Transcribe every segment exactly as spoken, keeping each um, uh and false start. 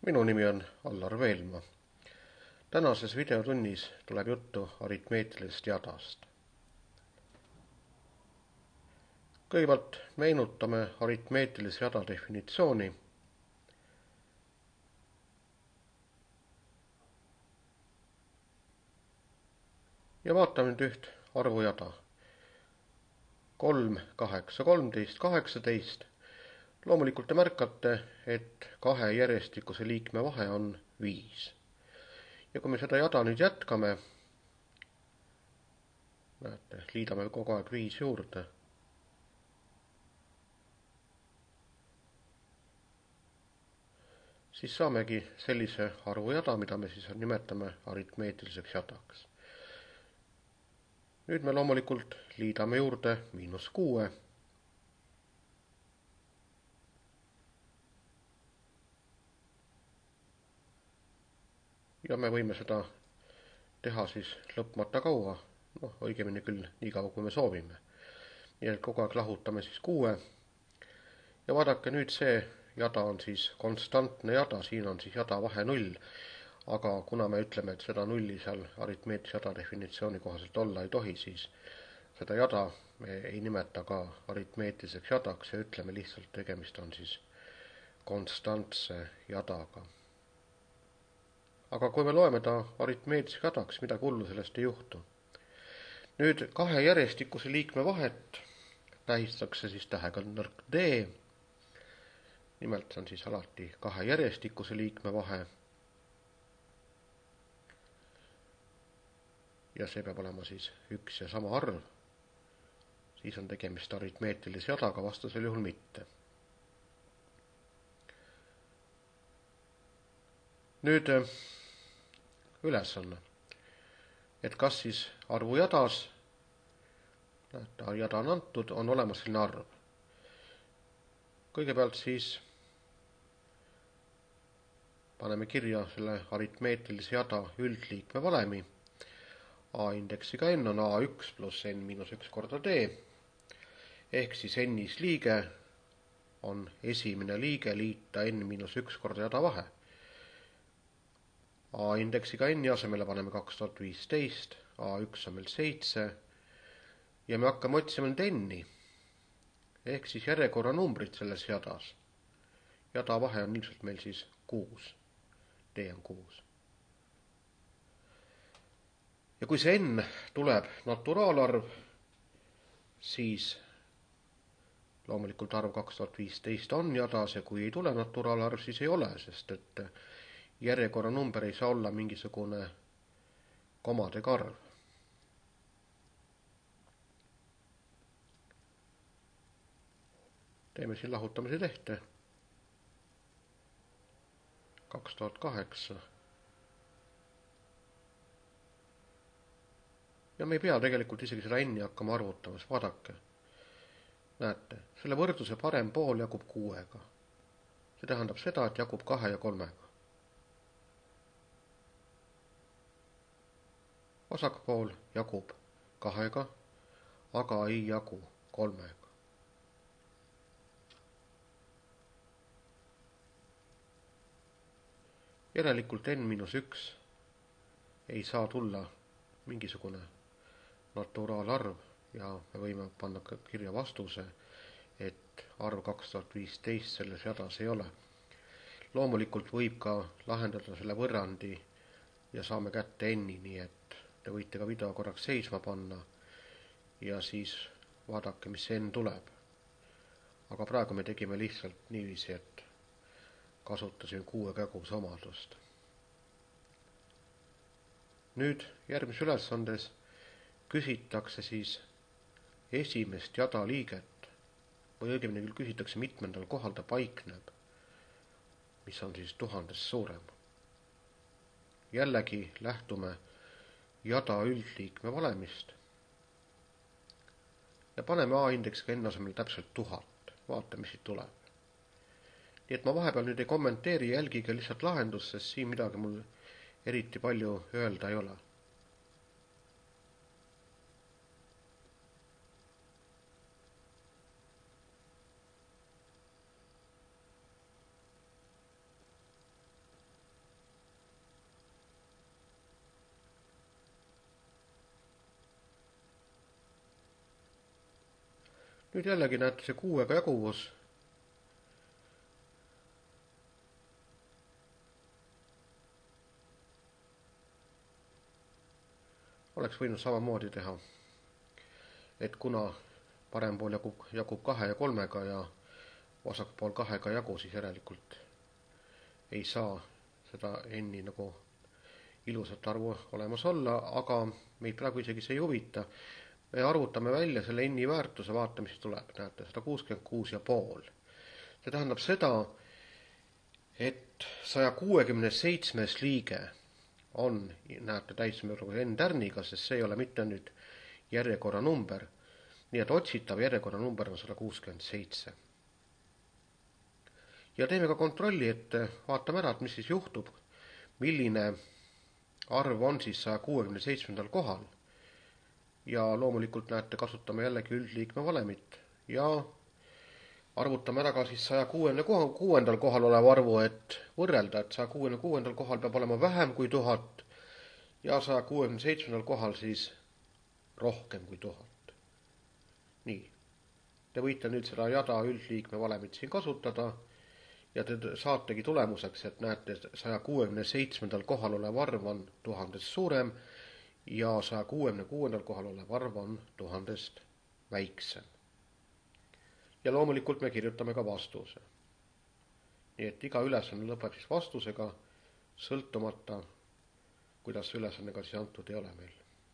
Minu nimi on Allar Veelmaa. Tänases videotunnis tuleb juttu aritmeetilisest jadast. Kõigepealt meenutame aritmeetilise jada definitsiooni. Ja vaatame nüüd üht arvujada. kolm, kaheksa, kolmteist, kaheksateist. Loomulikult te märkate, et kahe järjestikuse liikme vahe on viis. Ja kui me seda jada nüüd jätkame, näete, liidame kogu aeg viis juurde, siis saamegi sellise arvujada, mida me siis nimetame aritmeetiliseks jadaks. Nüüd me loomulikult liidame juurde miinus kuue. Ja me võime seda teha siis lõpmata kaua, noh, õigemini küll nii kaua, kui me soovime. Nii et kogu aeg lahutame siis kuue. Ja vaadake, nüüd see jada on siis konstantne jada, siin on siis jada vahe null. Aga kuna me ütleme, et seda nulli seal aritmeetilise jada definitsiooni kohaselt olla ei tohi, siis seda jada me ei nimeta ka aritmeetiliseks jadaks ja ütleme lihtsalt, tegemist on siis konstantse jadaga. Aga kui me loeme ta aritmeetiliseks jadaks, midagi hullu sellest ei juhtu. Nüüd kahe järjestikuse liikme vahet tähistatakse siis tähega nõrk D. Nimelt see on siis alati kahe järjestikuse liikme vahe. Ja see peab olema siis üks ja sama arv. Siis on tegemist aritmeetilise jadaga, vastasel juhul mitte. Nüüd ülesanne, et kas siis arvujadas, näete, jada on antud, on olemas selline arv. Kõigepealt siis paneme kirja selle aritmeetilise jada üldliikme valemi. A indeksiga n on A üks pluss n miinus üks korda D, ehk siis n-is liige on esimene liige liita n miinus üks korda jada vahe. A indeksiga n asemele paneme kaks tuhat viisteist, A üks on meil seitse ja me hakkame otsima nüüd n-i, ehk siis järjekorra numbrit selles jadas. Jada vahe on ilmselt meil siis kuus, D on kuus. Ja kui see n tuleb naturalarv, siis loomulikult arv kaks tuhat viisteist on jadas ja kui ei tule naturalarv, siis ei ole, sest et järjekorra number ei saa olla mingisugune komadega arv. Teeme siin lahutamise tehte. kaks tuhat kaheksa. Ja me ei pea tegelikult isegi seda n-i hakkama arvutamas, vaadake. Näete, selle võrdluse parem pool jagub kuuega. See tähendab seda, et jagub kahe ja kolmega. Vasak pool jagub kahega, aga ei jagu kolmega. Järelikult n miinus üks ei saa tulla mingisugune naturaalarv ja me võime panna kirja vastuse, et arv kaks tuhat viisteist selles jadas ei ole. Loomulikult võib ka lahendada selle võrrandi ja saame kätte n-i, nii et te võite ka video korraks seisma panna ja siis vaadake, mis n tuleb. Aga praegu me tegime lihtsalt niiviisi, et kasutasime kuue käguse omadust. Nüüd järgmises ülesandes küsitakse siis esimest jada liiget või õigemini küll küsitakse mitmendal kohal ta paikneb, mis on siis tuhandest suurem. Jällegi lähtume jada üldliikme valemist ja paneme A indeksiga n asemel täpselt tuhat. Vaata, mis siit tuleb. Nii et ma vahepeal nüüd ei kommenteeri, jälgige lihtsalt lahendust, sest siin midagi mul eriti palju öelda ei ole. Nüüd jällegi näete see kuuega jaguvus. Oleks võinud samamoodi teha, et kuna parem pool jagub, jagub kahe ja kolmega ja vasak pool kahega jagu, siis järelikult ei saa seda n-i nagu ilusat arvu olemas olla, aga meid praegu isegi see ei huvita. Me arvutame välja selle n-i väärtuse, vaata mis tuleb, näete, sada kuuskümmend kuus ja pool. See tähendab seda, et saja kuuekümne seitsmes liige on, näete, täismärgiga n tärniga, sest see ei ole mitte nüüd järjekorra number, nii et otsitav järjekorra number on sada kuuskümmend seitse. Ja teeme ka kontrolli, et vaatame ära, et mis siis juhtub, milline arv on siis saja kuuekümne seitsmendal kohal. Ja loomulikult näete, kasutame jällegi üldliikme valemit ja arvutame ära ka siis saja kuuekümne kuuendal kohal oleva arvu, et võrrelda, et saja kuuekümne kuuendal kohal peab olema vähem kui tuhat ja saja kuuekümne seitsmendal kohal siis rohkem kui tuhat. Nii, te võite nüüd seda jada üldliikme valemit siin kasutada ja te saategi tulemuseks, et näete, saja kuuekümne seitsmendal kohal olev arv on tuhandest suurem ja saja kuuekümne kuuendal kohal olev arv on tuhandest väiksem. Ja loomulikult me kirjutame ka vastuse. Nii et iga ülesanne lõpeb siis vastusega, sõltumata, kuidas see ülesannega siis antud ei ole meil.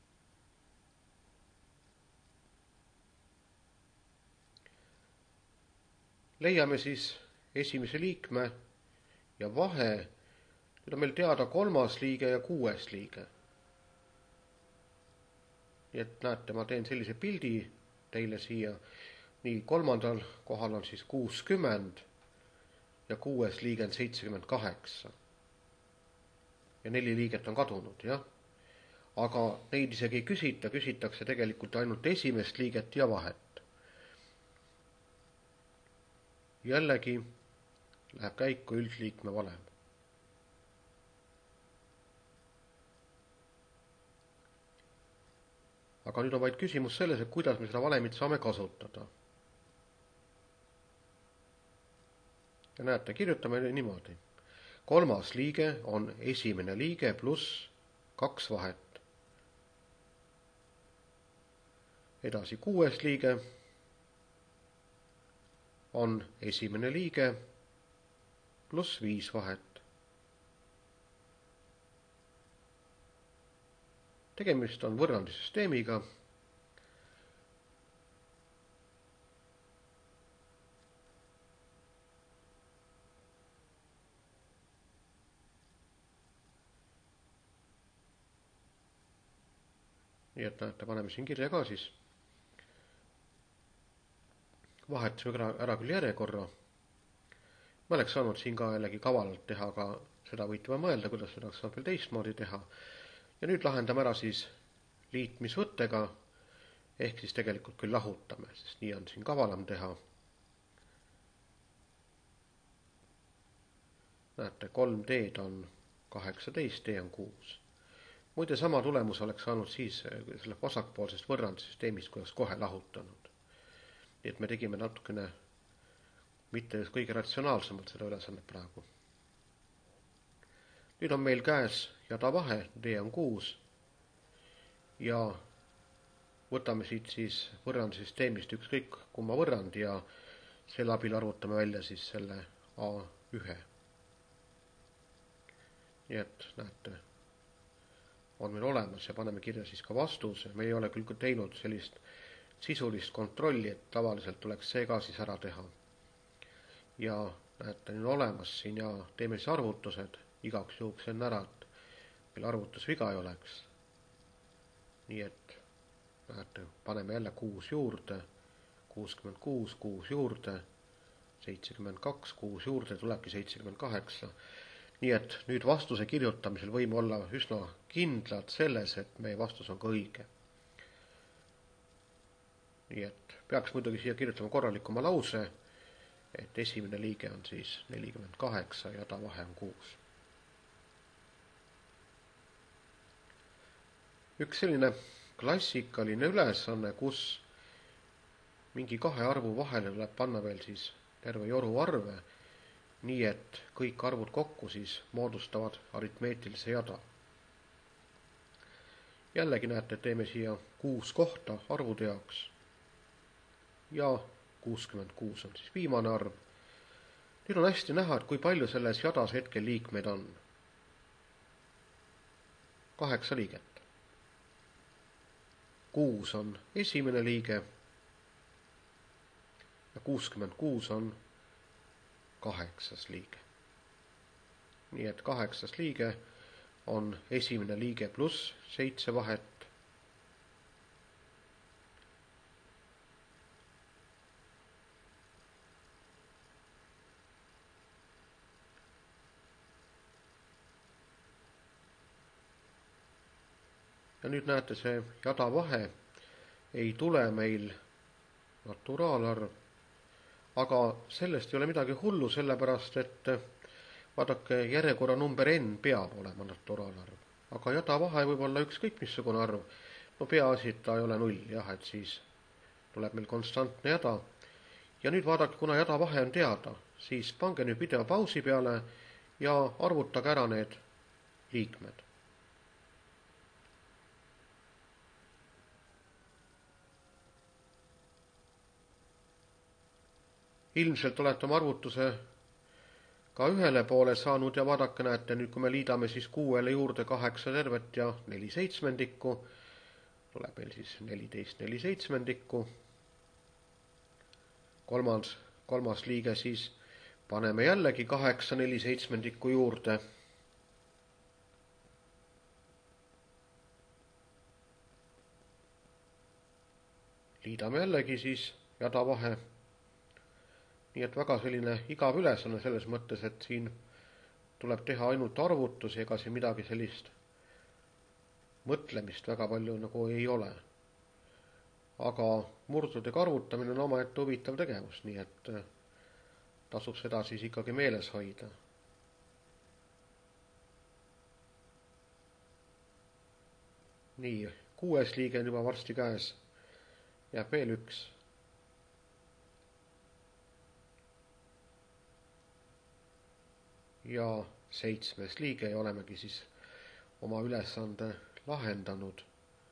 Leiame siis esimese liikme ja vahe. Nüüd on meil teada kolmas liige ja kuues liige. Nii et näete, ma teen sellise pildi teile siia. Nii, kolmandal kohal on siis kuuskümmend ja kuues liige on seitsekümmend kaheksa. Ja neli liiget on kadunud, jah. Aga neid isegi ei küsita, küsitakse tegelikult ainult esimest liiget ja vahet. Jällegi läheb käiku üldliikme valem. Aga nüüd on vaid küsimus selles, et kuidas me seda valemit saame kasutada. Ja näete, kirjutame niimoodi. Kolmas liige on esimene liige pluss kaks vahet. Edasi kuues liige on esimene liige pluss viis vahet. Tegemist on võrrandisüsteemiga. Nii et näete, paneme siin kirja ka siis. Vahetasime ära küll järjekorra. Ma oleks saanud siin ka jällegi kavalalt teha, aga seda võite mõelda, kuidas seda saab veel teistmoodi teha. Ja nüüd lahendame ära siis liitmisvõttega, ehk siis tegelikult küll lahutame, sest nii on siin kavalam teha. Näete, kolm D-d on kaheksateist, D on kuus. Muide, sama tulemus oleks saanud siis selle vasakpoolsest võrrandisüsteemist, kuidas kohe lahutanud. Nii et me tegime natukene mitte kõige ratsionaalsemalt seda ülesannet praegu. Nüüd on meil käes jada vahe, D on kuus ja võtame siit siis võrrandisüsteemist ükskõik kumma võrrand ja selle abil arvutame välja siis selle A üks. Nii et näete, on meil olemas ja paneme kirja siis ka vastuse. Me ei ole küll teinud sellist sisulist kontrolli, et tavaliselt tuleks see ka siis ära teha. Ja näete, nüüd olemas siin ja teeme siis arvutused igaks juhuks enne ära, et meil arvutusviga ei oleks. Nii et näete, paneme jälle kuus juurde, kuuskümmend kuus, kuus juurde, seitsekümmend kaks, kuus juurde, tulebki seitsekümmend kaheksa. Nii et nüüd vastuse kirjutamisel võime olla üsna kindlad selles, et meie vastus on ka õige. Nii et peaks muidugi siia kirjutama korralikuma lause, et esimene liige on siis nelikümmend kaheksa ja ta vahe on kuus. Üks selline klassikaline ülesanne, kus mingi kahe arvu vahele tuleb panna veel siis terve joru arve, nii et kõik arvud kokku siis moodustavad aritmeetilise jada. Jällegi näete, teeme siia kuus kohta arvude jaoks ja kuuskümmend kuus on siis viimane arv. Nüüd on hästi näha, et kui palju selles jadas hetkel liikmeid on. Kaheksa liiget. Kuus on esimene liige ja kuuskümmend kuus on kaheksas liige. Nii et kaheksas liige on esimene liige pluss seitse vahet. Ja nüüd näete, see jada vahe ei tule meil naturaalarv, aga sellest ei ole midagi hullu, sellepärast et vaadake, järjekorra number n peab olema naturaalarv, aga jada vahe võib olla ükskõik missugune arv. No peaasi, et ta ei ole null, jah, et siis tuleb meil konstantne jada. Ja nüüd vaadake, kuna jada vahe on teada, siis pange nüüd video pausi peale ja arvutage ära need liikmed. Ilmselt olete oma arvutuse ka ühele poole saanud ja vaadake, näete, nüüd kui me liidame siis kuuele juurde kaheksa tervet ja neli seitsmendikku, tuleb meil siis neliteist neli seitsmendikku. Kolmas, kolmas liige siis paneme jällegi kaheksa neli seitsmendikku juurde. Liidame jällegi siis jada vahe. Nii et väga selline igav ülesanne selles mõttes, et siin tuleb teha ainult arvutusi, ega siin midagi sellist mõtlemist väga palju nagu ei ole. Aga murdudega arvutamine on omaette huvitav tegevus, nii et tasub seda siis ikkagi meeles hoida. Nii, kuues liige on juba varsti käes, jääb veel üks. Ja seitsmes liige ja olemegi siis oma ülesande lahendanud.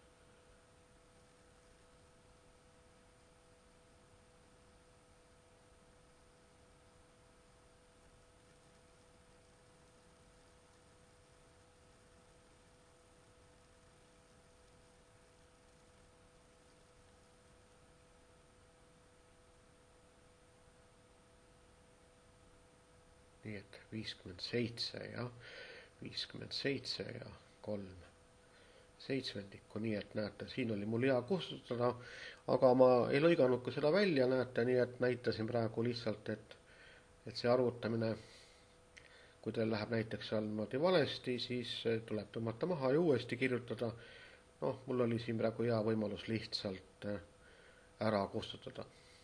Nii et viiskümmend seitse ja viiskümmend seitse ja kolm seitsmendikku, nii et näete, siin oli mul hea kustutada, aga ma ei lõiganud ka seda välja, näete, nii et näitasin praegu lihtsalt, et, et see arvutamine, kui teil läheb näiteks seal niimoodi valesti, siis tuleb tõmmata maha ja uuesti kirjutada. Noh, mul oli siin praegu hea võimalus lihtsalt ära kustutada.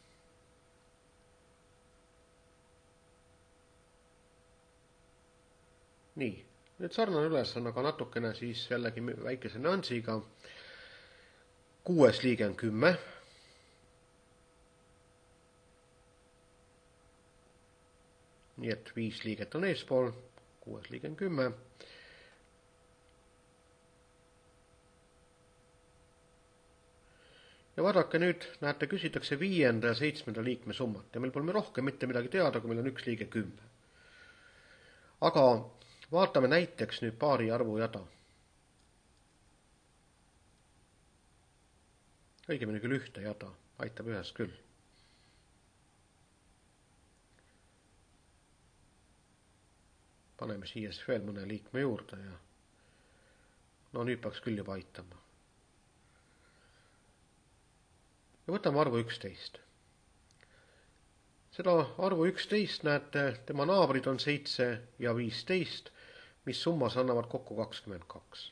Nii, nüüd sarnane ülesanne, aga natukene siis jällegi väikese nüansiga. Kuues liige on kümme. Nii et viis liiget on eespool, kuues liige on kümme. Ja vaadake nüüd, näete, küsitakse viienda ja seitsmenda liikme summat ja meil pole rohkem mitte midagi teada, kui meil on üks liige kümme. Aga vaatame näiteks nüüd paari arvu jada. Õigemini küll ühte jada, aitab ühes küll. Paneme siia siis veel mõne liikme juurde ja no nüüd peaks küll juba aitama. Ja võtame arvu üksteist. Seda arvu üksteist näete, tema naabrid on seitse ja viisteist, mis summas annavad kokku kakskümmend kaks.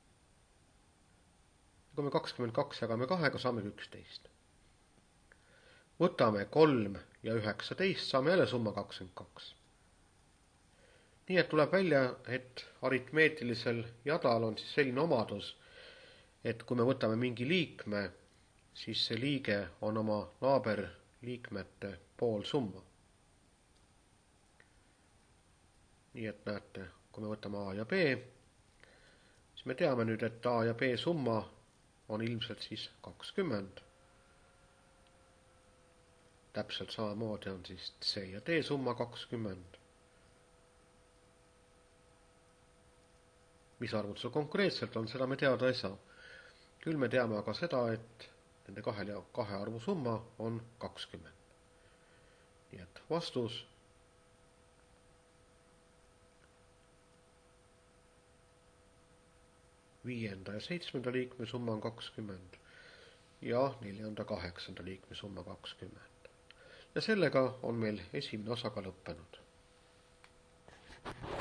Kui me kakskümmend kaks jagame kahega, saame üksteist. Võtame kolm ja üheksateist, saame jälle summa kakskümmend kaks. Nii et tuleb välja, et aritmeetilisel jadal on siis selline omadus, et kui me võtame mingi liikme siis see liige on oma naaberliikmete poolsumma. Nii et näete, kui me võtame A ja B, siis me teame nüüd, et A ja B summa on ilmselt siis kakskümmend. Täpselt samamoodi on siis C ja D summa kakskümmend. Mis arvud see konkreetselt on, seda me teada ei saa. Küll me teame aga seda, et nende kahe, kahe arvu summa on kakskümmend. Nii et vastus viienda ja seitsmenda liikme summa on kakskümmend ja neljanda kaheksanda liikme summa kakskümmend. Ja sellega on meil esimene osa ka lõppenud.